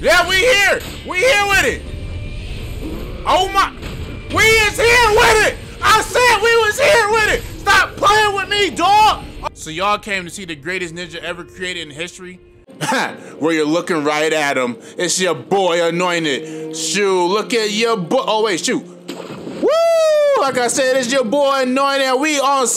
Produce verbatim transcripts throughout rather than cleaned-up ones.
Yeah, we here. We here with it. Oh my. We is here with it. I said we was here with it. Stop playing with me, dog. So y'all came to see the greatest ninja ever created in history? Where you're looking right at him. It's your boy Anointed. Shoot, look at your boy. Oh wait, shoot. Woo! Like I said, it's your boy Anointed, and we on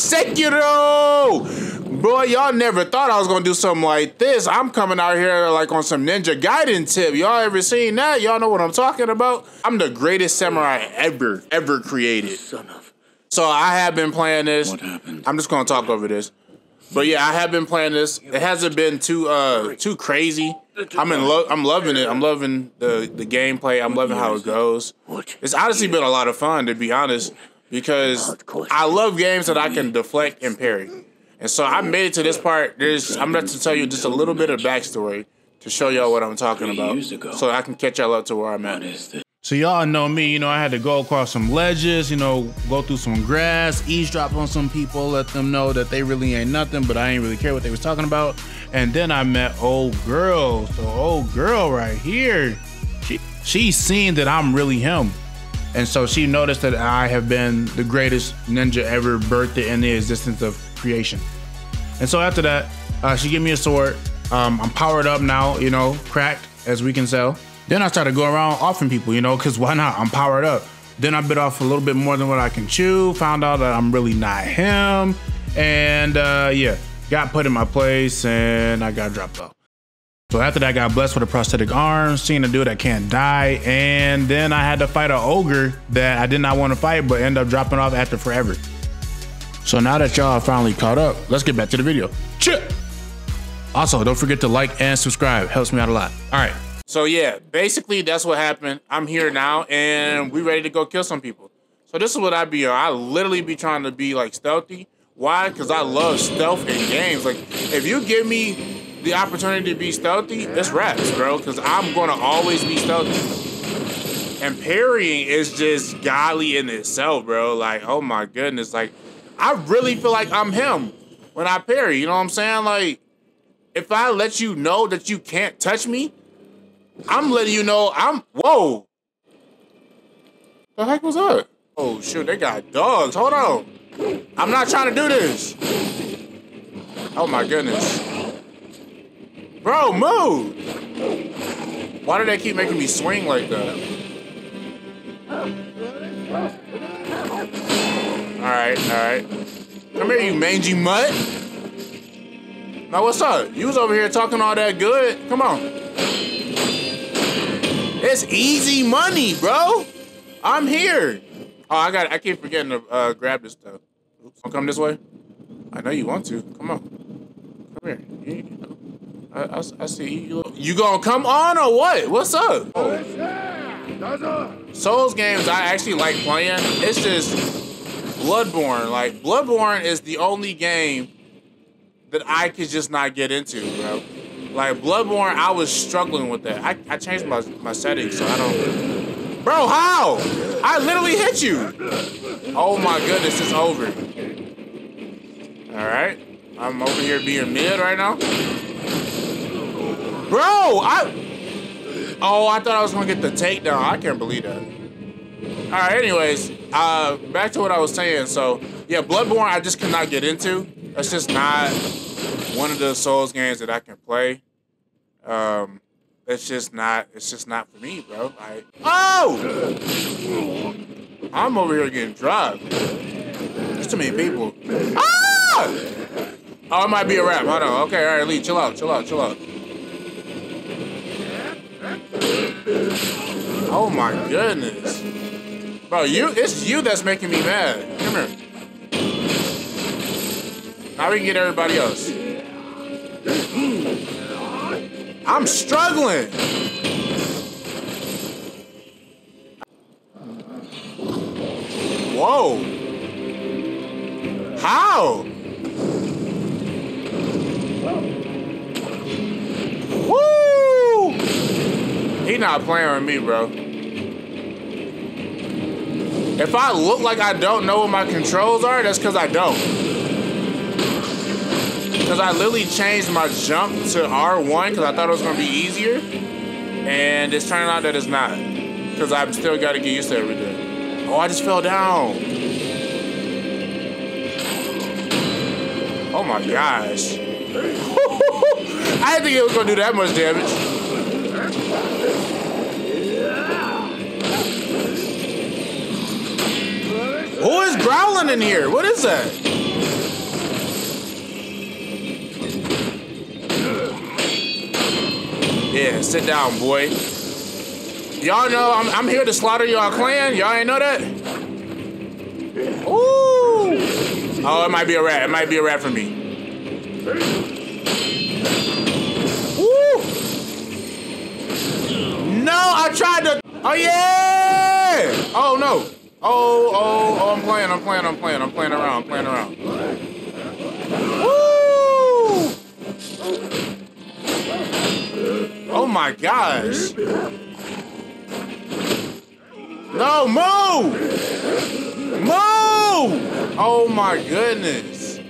Sekiro. Bro, y'all never thought I was gonna do something like this. I'm coming out here like on some Ninja Gaiden tip. Y'all ever seen that? Y'all know what I'm talking about? I'm the greatest samurai ever, ever created. Son of. So I have been playing this. What happened? I'm just gonna talk over this. But yeah, I have been playing this. It hasn't been too uh too crazy. I'm in love. I'm loving it. I'm loving the the gameplay. I'm loving how it goes. It's honestly been a lot of fun, to be honest, because I love games that I can deflect and parry. And so I made it to this part. There's I'm about to tell you just a little bit of backstory to show y'all what I'm talking about, so I can catch y'all up to where I'm at. So y'all know me, you know, I had to go across some ledges, you know, go through some grass, eavesdrop on some people, let them know that they really ain't nothing, but I ain't really care what they was talking about. And then I met old girl. So old girl right here, she she's seen that I'm really him. And so she noticed that I have been the greatest ninja ever birthed in the existence of creation. And so after that, uh, she gave me a sword. Um, I'm powered up now, you know, cracked, as we can tell. Then I started going around offing people, you know, because why not? I'm powered up. Then I bit off a little bit more than what I can chew, found out that I'm really not him. And uh, yeah, got put in my place and I got dropped off. So after that, I got blessed with a prosthetic arm, seen a dude that can't die. And then I had to fight an ogre that I did not want to fight, but ended up dropping off after forever. So now that y'all are finally caught up, let's get back to the video. Chip. Also, don't forget to like and subscribe. Helps me out a lot. All right. So yeah, basically that's what happened. I'm here now and we ready to go kill some people. So this is what I be on. I literally be trying to be like stealthy. Why? Because I love stealth in games. Like if you give me the opportunity to be stealthy, it's raps, bro. Because I'm gonna always be stealthy. And parrying is just godly in itself, bro. Like, oh my goodness. Like, I really feel like I'm him when I parry. You know what I'm saying? Like, if I let you know that you can't touch me, I'm letting you know I'm, whoa. The heck was that? Oh shoot, they got dogs, hold on. I'm not trying to do this. Oh my goodness. Bro, move. Why do they keep making me swing like that? All right, all right. Come here, you mangy mutt. Now what's up? You was over here talking all that good. Come on. It's easy money, bro. I'm here. Oh, I got. I keep forgetting to uh, grab this stuff. Oops. Don't come this way. I know you want to. Come on. Come here. You, you know. I, I, I see you. You gonna come on or what? What's up? Oh. Souls games I actually like playing. It's just Bloodborne. Like Bloodborne is the only game that I could just not get into, bro. Like Bloodborne, I was struggling with that. I, I changed my, my settings, so I don't. Bro, how? I literally hit you. Oh my goodness, it's over. All right, I'm over here being mid right now. Bro, I. Oh, I thought I was gonna get the takedown. I can't believe that. All right, anyways, uh, back to what I was saying. So yeah, Bloodborne, I just cannot get into. That's just not one of the Souls games that I can play. Um, it's just not. It's just not for me, bro. I oh, I'm over here getting dropped. There's too many people. Ah! Oh, it might be a wrap. Hold on. Okay, all right, Lee, chill out, chill out, chill out. Oh my goodness, bro, you. It's you that's making me mad. Come here. Now we can get everybody else. I'm struggling. Whoa. How? Woo! He not playing with me, bro. If I look like I don't know what my controls are, that's because I don't. Because I literally changed my jump to R one because I thought it was going to be easier. And it's turning out that it's not. Because I've still got to get used to everything. Oh, I just fell down. Oh my gosh. I didn't think it was going to do that much damage. Who is growling in here? What is that? Yeah, sit down, boy. Y'all know I'm, I'm here to slaughter y'all clan. Y'all ain't know that? Ooh. Oh, it might be a rat. It might be a rat for me. Woo. No, I tried to. Oh, yeah. Oh, no. Oh, oh, oh, I'm playing, I'm playing, I'm playing, I'm playing around, I'm playing around. Woo! Oh my gosh. No, move! Move! Oh my goodness.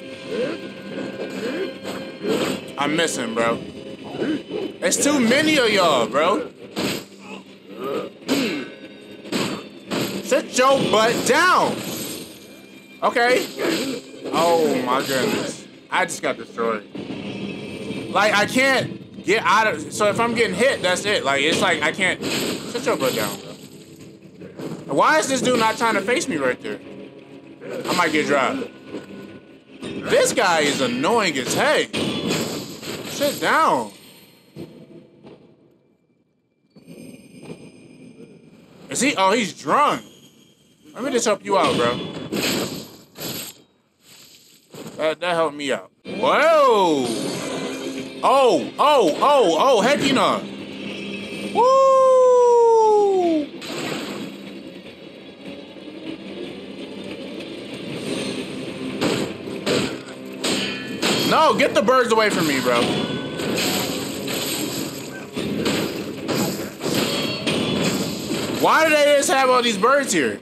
I'm missing, bro. There's too many of y'all, bro. Sit your butt down. Okay. Oh my goodness. I just got destroyed. Like I can't get out of. So if I'm getting hit, that's it. Like it's like I can't. Sit your butt down, bro. Why is this dude not trying to face me right there? I might get dropped. This guy is annoying as heck. Sit down. Is he? Oh, he's drunk. Let me just help you out, bro. That, that helped me out. Whoa! Oh, oh, oh, oh, heck no. Woo! No, get the birds away from me, bro. Why do they just have all these birds here?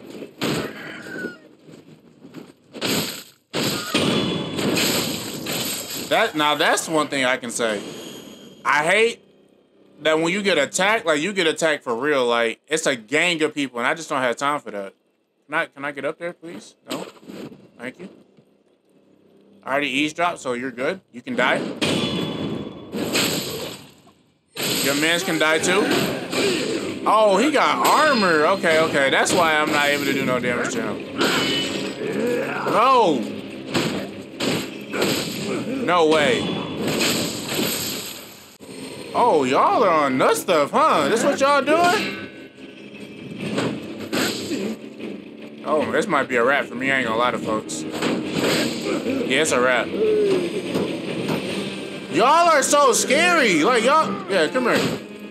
That now that's one thing I can say. I hate that when you get attacked, like you get attacked for real, like it's a gang of people, and I just don't have time for that. Can I can I get up there, please? No? Thank you. I already eavesdropped, so you're good. You can die. Your mans can die too. Oh, he got armor. Okay, okay. That's why I'm not able to do no damage to him. No. No way. Oh, y'all are on nut stuff, huh? This what y'all doing? Oh, this might be a wrap for me. I ain't gonna lie to folks. Yeah, it's a wrap. Y'all are so scary. Like, y'all... Yeah, come here.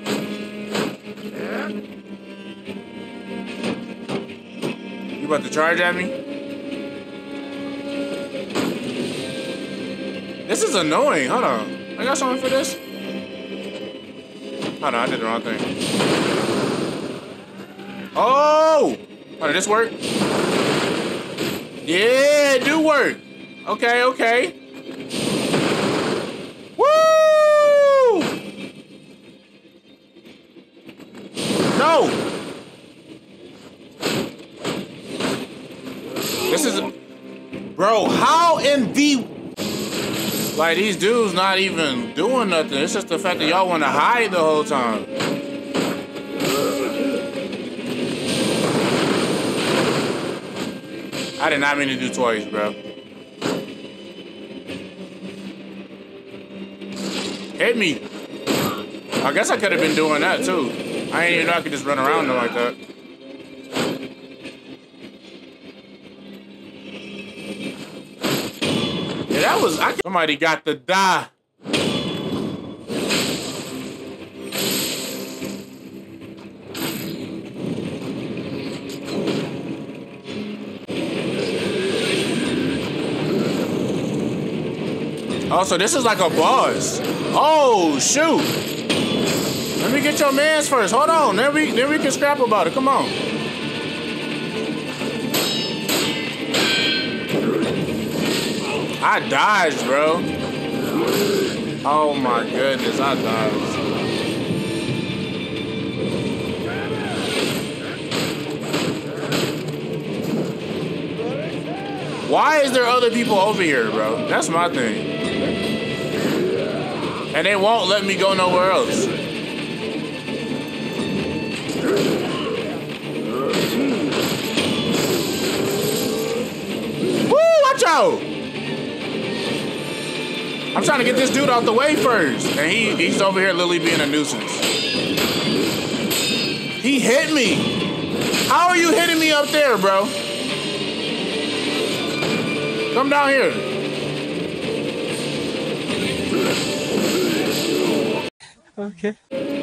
You about to charge at me? This is annoying. Hold on. I got something for this? Hold on, I did the wrong thing. Oh! Oh, did this work? Yeah, it do work. Okay, okay. Woo! No! This is... Bro, how in the... Like, these dudes not even doing nothing. It's just the fact that y'all want to hide the whole time. I did not mean to do twice, bro. Hit me. I guess I could have been doing that, too. I ain't even know I could just run around them like that. Yeah, that was... I, somebody got to die. Oh, so this is like a boss. Oh, shoot. Let me get your mans first. Hold on. Then we, then we can scrap about it. Come on. I dodged, bro. Oh, my goodness. I dodged. Why is there other people over here, bro? That's my thing. And they won't let me go nowhere else. Woo, watch out! I'm trying to get this dude out the way first. And he, he's over here literally being a nuisance. He hit me. How are you hitting me up there, bro? Come down here. Okay.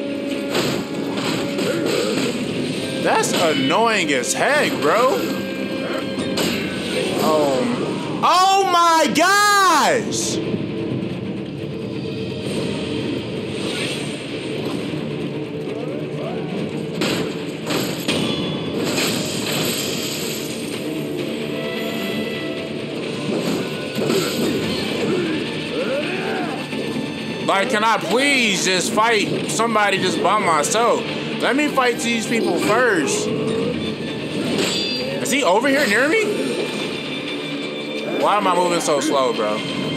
That's annoying as heck, bro. Um. Oh my gosh! Like, can I please just fight somebody just by myself? Let me fight these people first. Is he over here near me? Why am I moving so slow, bro?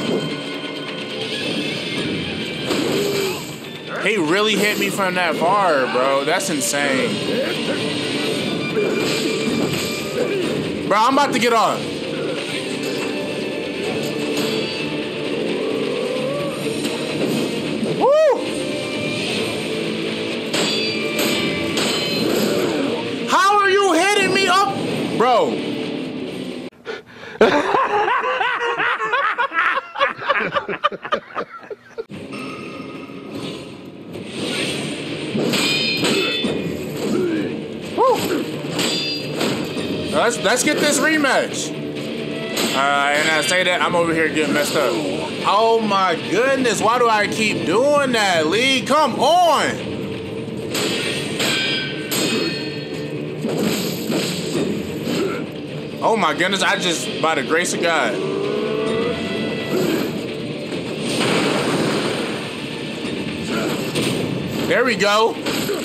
He really hit me from that far, bro. That's insane. Bro, I'm about to get off. Bro. let's let's get this rematch. Uh, and I say that I'm over here getting messed up. Oh my goodness, why do I keep doing that, Lee? Come on. Oh my goodness, I just, by the grace of God. There we go.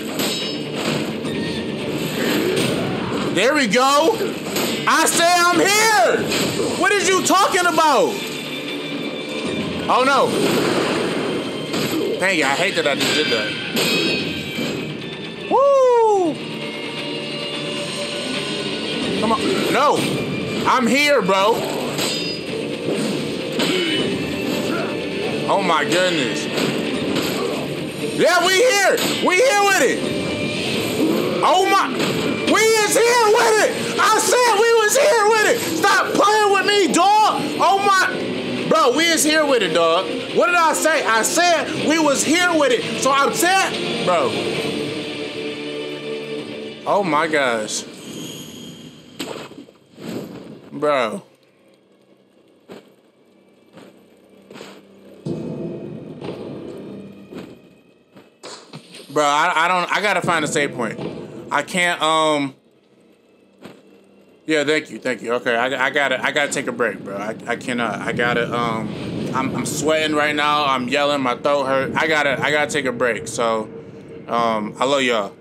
There we go. I say I'm here. What is you talking about? Oh no. Dang it, I hate that I just did that. Woo. Come on. No. I'm here, bro. Oh my goodness. Yeah, we here. We here with it. Oh my. We is here with it. I said we was here with it. Stop playing with me, dog. Oh my. Bro, we is here with it, dog. What did I say? I said we was here with it. So I'm saying, bro. Oh my gosh. Bro. Bro, I, I don't, I gotta find a save point. I can't, um, yeah, thank you, thank you. Okay, I, I gotta, I gotta take a break, bro. I, I cannot, I gotta, um, I'm, I'm sweating right now. I'm yelling, my throat hurt. I gotta, I gotta take a break. So, um, I love y'all.